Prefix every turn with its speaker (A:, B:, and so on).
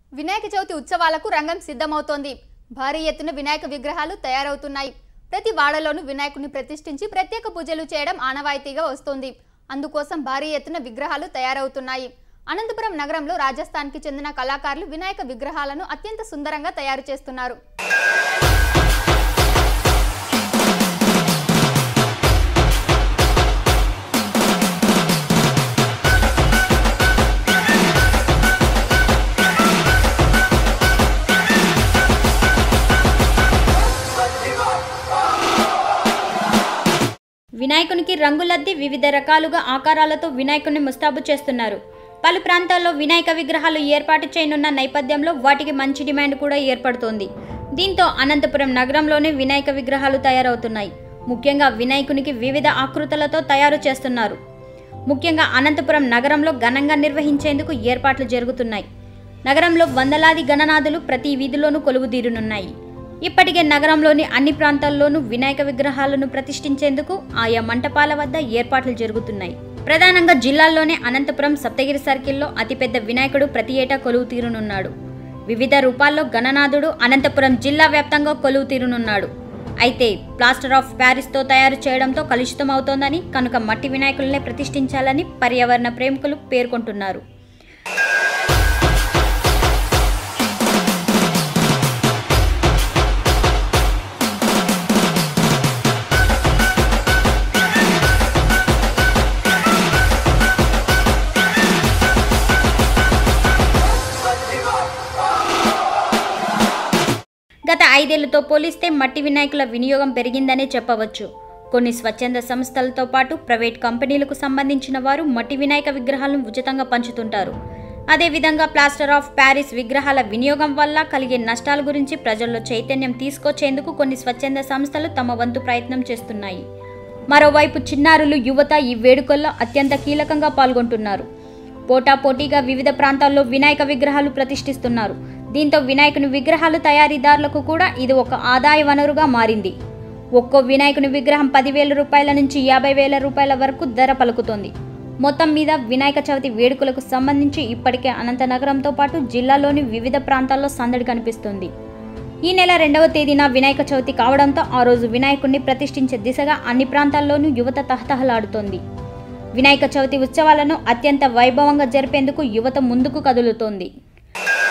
A: వినాయక చవితి ఉత్సవాలకు రంగం సిద్ధమవుతోంది. భారీ ఎత్తున వినాయక విగ్రహాలు తయారవుతున్నాయి. ప్రతి వాడలోనూ వినాయకుడిని ప్రతిష్ఠించి ప్రత్యేక పూజలు చేయడం ఆనవాయితీగా వస్తోంది. అందుకోసం భారీ ఎత్తున విగ్రహాలు తయారవుతున్నాయి. అనంతపురం నగరంలో రాజస్థాన్కి చెందిన కళాకారులు వినాయక విగ్రహాలను అత్యంత సుందరంగా తయారు చేస్తున్నారు.
B: వినాయకునికి రంగులద్ది వివిధ రకాలుగా ఆకారాలతో వినాయకుడిని ముస్తాబు చేస్తున్నారు. పలు ప్రాంతాల్లో వినాయక విగ్రహాలు ఏర్పాటు చేయనున్న నేపథ్యంలో వాటికి మంచి డిమాండ్ కూడా ఏర్పడుతోంది. దీంతో అనంతపురం నగరంలోనే వినాయక విగ్రహాలు తయారవుతున్నాయి. ముఖ్యంగా వినాయకునికి వివిధ ఆకృతులతో తయారు చేస్తున్నారు. ముఖ్యంగా అనంతపురం నగరంలో ఘనంగా నిర్వహించేందుకు ఏర్పాట్లు జరుగుతున్నాయి. నగరంలో వందలాది గణనాథులు ప్రతి వీధిలోనూ కొలువుదీరనున్నాయి. ఇప్పటికే నగరంలోని అన్ని ప్రాంతాల్లోనూ వినాయక విగ్రహాలను ప్రతిష్ఠించేందుకు ఆయా మంటపాల వద్ద ఏర్పాట్లు జరుగుతున్నాయి. ప్రధానంగా జిల్లాల్లోనే అనంతపురం సప్తగిరి సర్కిల్లో అతిపెద్ద వినాయకుడు ప్రతి ఏటా కొలువు తీరనున్నాడు. వివిధ రూపాల్లో గణనాథుడు అనంతపురం జిల్లా వ్యాప్తంగా కొలువు తీరనున్నాడు. అయితే ప్లాస్టర్ ఆఫ్ ప్యారిస్తో తయారు చేయడంతో కలుషితమవుతోందని, కనుక మట్టి వినాయకులనే ప్రతిష్ఠించాలని పర్యావరణ ప్రేమికులు పేర్కొంటున్నారు. గత 5 ఏళ్లతో పోలిస్తే మట్టి వినాయకుల వినియోగం పెరిగిందనే చెప్పవచ్చు. కొన్ని స్వచ్ఛంద సంస్థలతో పాటు ప్రైవేట్ కంపెనీలకు సంబంధించిన వారు మట్టి వినాయక విగ్రహాలను ఉచితంగా పంచుతుంటారు. అదేవిధంగా ప్లాస్టర్ ఆఫ్ ప్యారిస్ విగ్రహాల వినియోగం వల్ల కలిగే నష్టాల గురించి ప్రజల్లో చైతన్యం తీసుకొచ్చేందుకు కొన్ని స్వచ్ఛంద సంస్థలు తమ వంతు ప్రయత్నం చేస్తున్నాయి. మరోవైపు చిన్నారులు, యువత ఈ వేడుకల్లో అత్యంత కీలకంగా పాల్గొంటున్నారు. పోటాపోటీగా వివిధ ప్రాంతాల్లో వినాయక విగ్రహాలు ప్రతిష్ఠిస్తున్నారు. దీంతో వినాయకుని విగ్రహాలు తయారీదారులకు కూడా ఇది ఒక ఆదాయ వనరుగా మారింది. ఒక్కో వినాయకుని విగ్రహం 10,000 రూపాయల నుంచి 50,000 రూపాయల వరకు ధర పలుకుతోంది. మొత్తం మీద వినాయక చవితి వేడుకలకు సంబంధించి ఇప్పటికే అనంతనగరంతో పాటు జిల్లాలోని వివిధ ప్రాంతాల్లో సందడి కనిపిస్తుంది. ఈ నెల 2వ తేదీన వినాయక చవితి కావడంతో ఆ రోజు వినాయకుడిని ప్రతిష్ఠించే దిశగా అన్ని ప్రాంతాల్లోనూ యువత తహతహలాడుతోంది. వినాయక చవితి ఉత్సవాలను అత్యంత వైభవంగా జరిపేందుకు యువత ముందుకు కదులుతోంది.